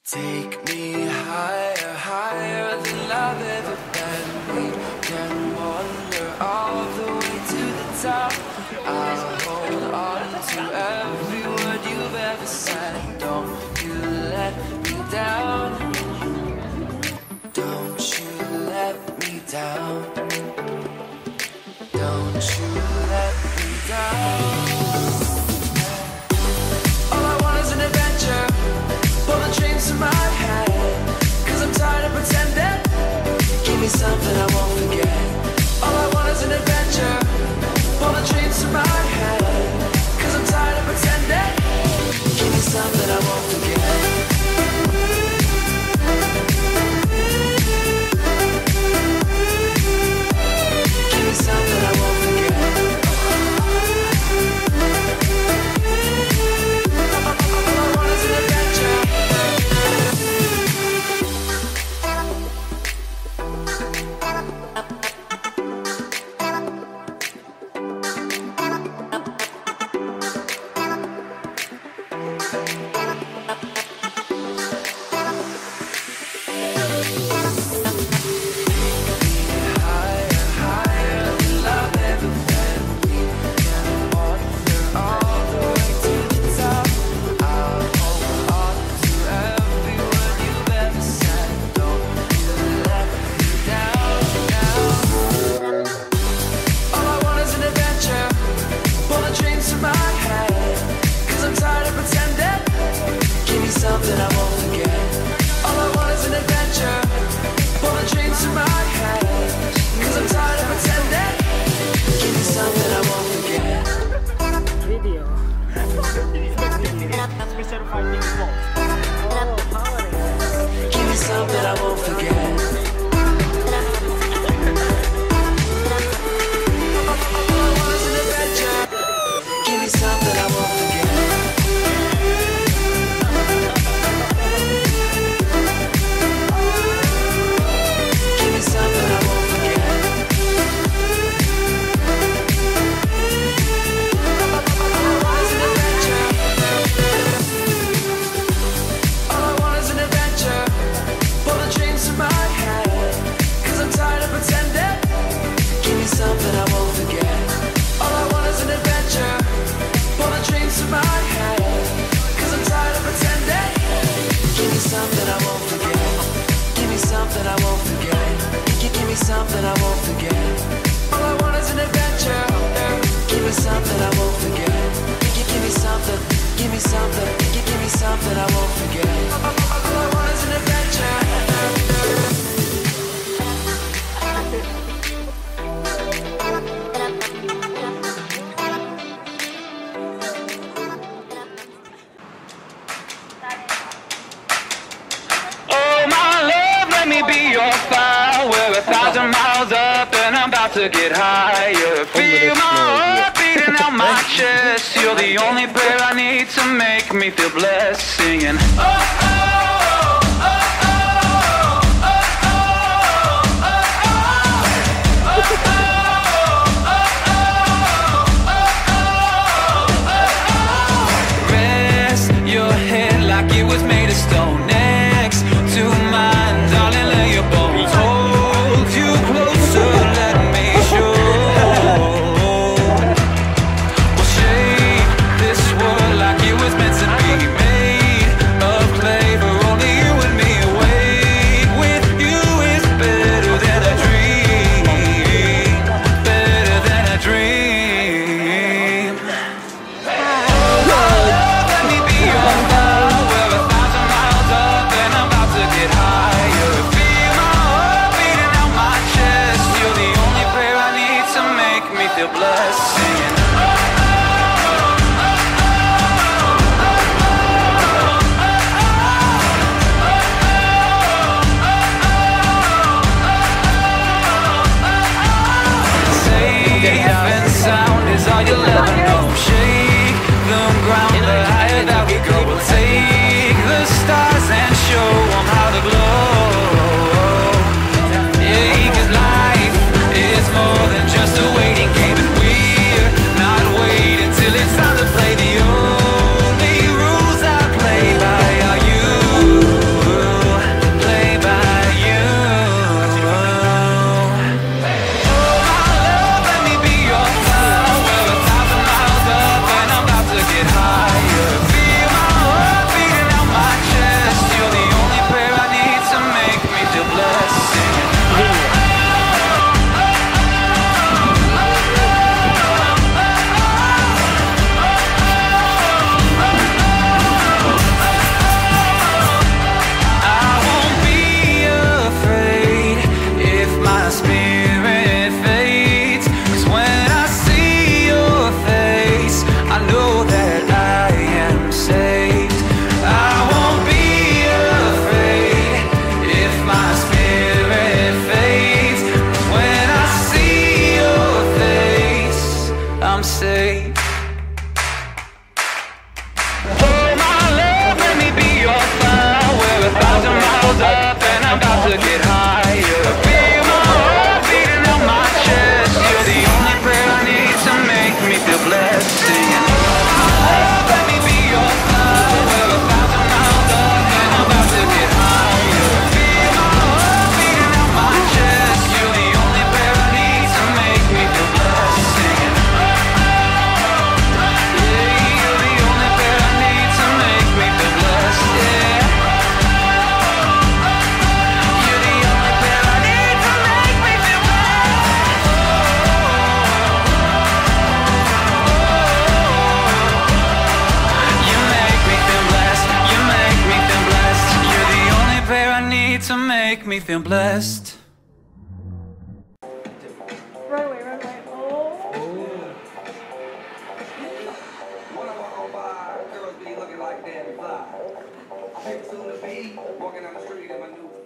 Take me higher, higher than I've ever been. We can wander all the way to the top. I'll hold on to every word you've ever said. Don't you let me down. Don't you let me down. Don't you let me down. All I want is an adventure. Pull the dreams to my head, 'cause I'm tired of pretending. Give me something I won't forget. All I want is an adventure. Pull the dreams to my head, 'cause I'm tired of pretending. Give me something I won't forget. Give me something I won't forget. All I want is an adventure. Give me something I won't forget. All I want is an adventure. Give me something I won't forget. Give me something I won't forget. All I want is an adventure. Pull the dreams to my head, 'cause I'm tired of pretending. Give me something I won't forget. All I want is an adventure. Pull the dreams to my head, 'cause I'm tired of pretending. Give me something I won't forget. Give me something I won't forget. Give me something I won't forget. All I want is an adventure. Give me something I won't forget. Give me something. Give me something. Give me something I won't forget. All I want is an adventure. Oh my love, let me be your fire. We're 1,000 miles up and I'm about to get higher. Feel my heart beating out my chest. You're the only prayer I need to make me feel blessed. Singing, oh, oh, oh, oh, oh, oh, oh, oh, oh. Rest your head like it was made of stone. Next to mine, darling, lay your bones. Hold you closer, let me show. We'll shape this world like it was meant to be. Made of clay. to make me feel blessed. Run away, run away. Oh. One of our own five girls be looking like Danny Fly. Next to the beat, walking down the street in my new